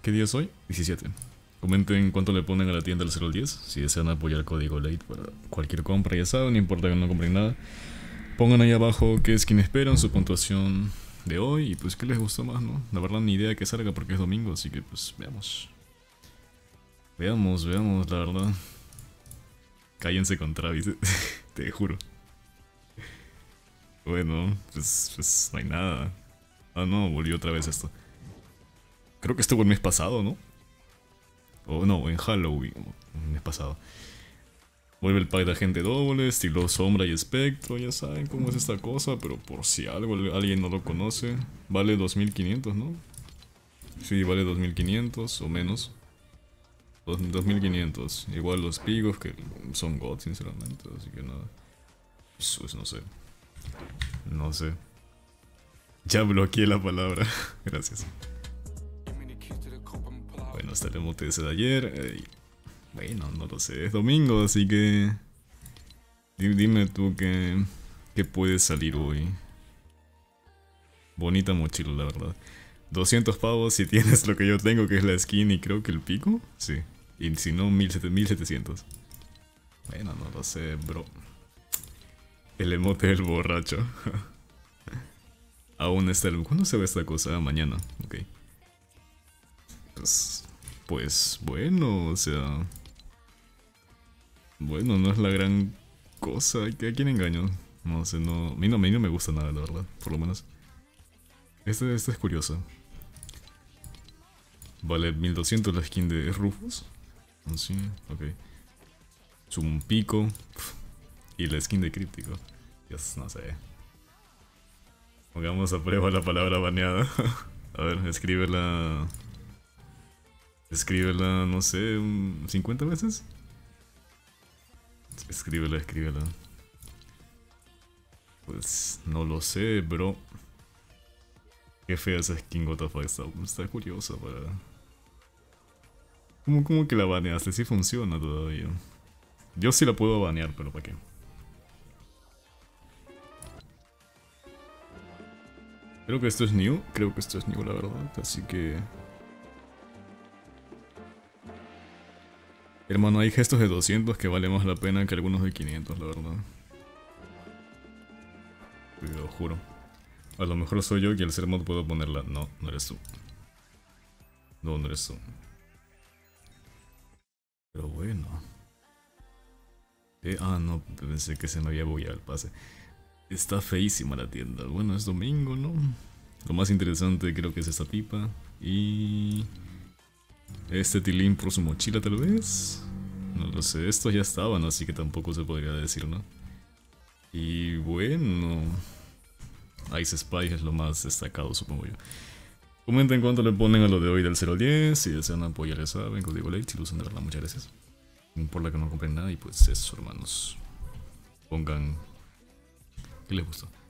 ¿Qué día es hoy? 17. Comenten cuánto le ponen a la tienda del 0 al 10. Si desean apoyar el código LATE para cualquier compra, ya saben, no importa que no compren nada. Pongan ahí abajo qué skin esperan, su puntuación de hoy y pues qué les gustó más, ¿no? La verdad ni idea de que salga porque es domingo, así que pues veamos. Veamos, la verdad. Cállense con Travis, te juro. Bueno, pues no hay nada. Ah, no, volvió otra vez esto. Creo que estuvo el mes pasado, ¿no? O no, en Halloween, el mes pasado. Vuelve el pack de agente doble, estilo sombra y espectro, ya saben cómo es esta cosa, pero por si algo alguien no lo conoce, vale 2500, ¿no? Sí, vale 2500 o menos. 2500, igual los pigos que son God, sinceramente, así que nada. Pues no sé. No sé. Ya bloqueé la palabra, gracias. Bueno, hasta el emote ese de ayer. Bueno, no lo sé, es domingo, así que... Dime tú que puedes salir hoy. Bonita mochila, la verdad. 200 pavos si tienes lo que yo tengo, que es la skin y creo que el pico. Sí. Y si no, 1700. Bueno, no lo sé, bro. El emote del borracho. Aún está el... ¿Cuándo se ve esta cosa? Mañana. Ok. Pues bueno, o sea... Bueno, no es la gran cosa. ¿A quién engaño? No sé, no... A mí no me gusta nada, la verdad. Por lo menos. Este es curioso. Vale 1200 la skin de Rufus. Sí, ok. Es un pico. Y la skin de Críptico. Dios, no sé. Pongamos a prueba la palabra baneada. A ver, escríbela. Escríbela, no sé, 50 veces. Escríbela. Pues no lo sé, bro. Qué fea esa skin, WTF, está curiosa para... ¿Cómo que la baneaste? Sí funciona todavía. Yo sí la puedo banear, pero ¿para qué? Creo que esto es new, la verdad, así que... Hermano, hay gestos de 200 que vale más la pena que algunos de 500, la verdad. Te lo juro. A lo mejor soy yo y al ser mod puedo ponerla. No, no eres tú. No, no eres tú. Pero bueno. No, pensé que se me había bugueado el pase. Está feísima la tienda. Bueno, es domingo, ¿no? Lo más interesante creo que es esta tipa. Y... este tilín por su mochila tal vez. No lo sé, estos ya estaban, así que tampoco se podría decir, ¿no? Y bueno... Ice Spy es lo más destacado, supongo yo. Comenten cuánto le ponen a lo de hoy del 0 al 10. Si desean apoyar, ya saben, código LATE, si lo usan de verdad, muchas gracias. No importa que no compren nada y pues eso, hermanos. Pongan... ¿qué les gustó?